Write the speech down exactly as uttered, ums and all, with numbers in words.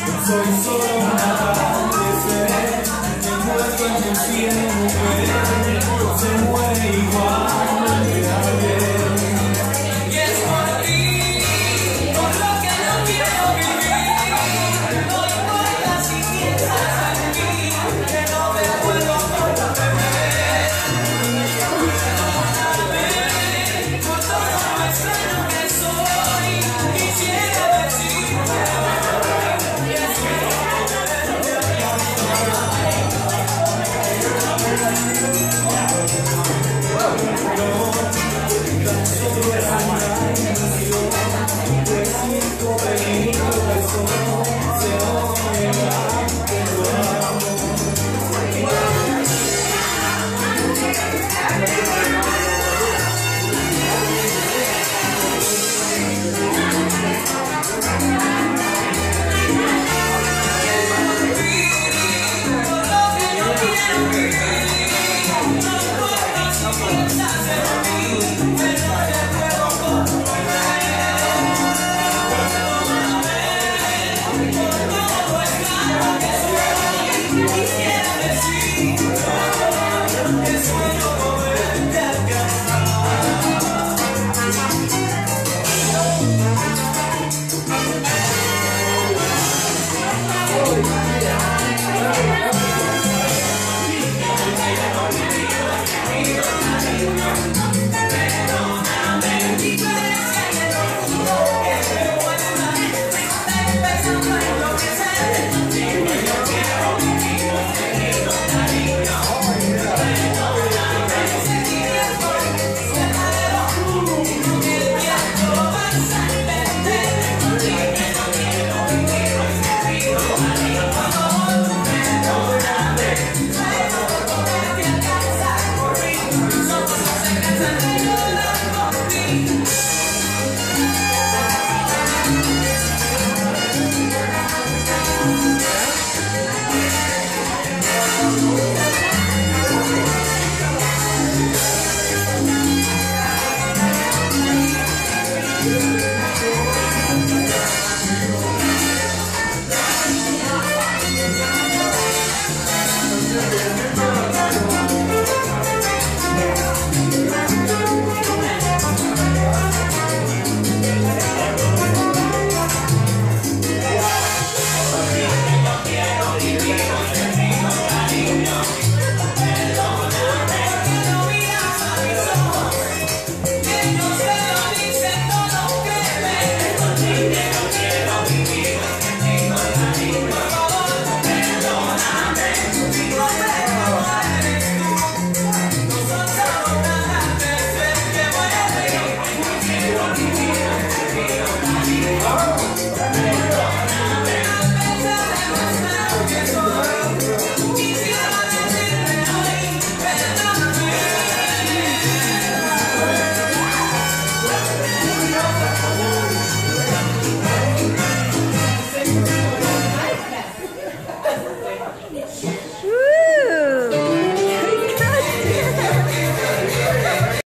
Soy solo un atardecer, envuelto en tu siempre, se muere igual que ayer. Y es por ti, por lo que no quiero vivir. No importa si piensas en mí, que no me puedo volver. Perdóname por todo lo extraño que soy, quisiera decirte.